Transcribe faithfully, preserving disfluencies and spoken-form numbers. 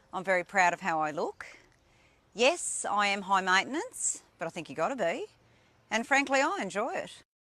I'm very proud of how I look. Yes, I am high maintenance, but I think you got to be. And frankly, I enjoy it.